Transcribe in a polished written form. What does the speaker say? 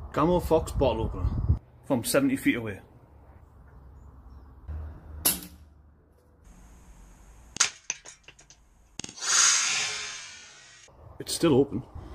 GAMO PHOX bottle opener from 70 feet away. It's still open.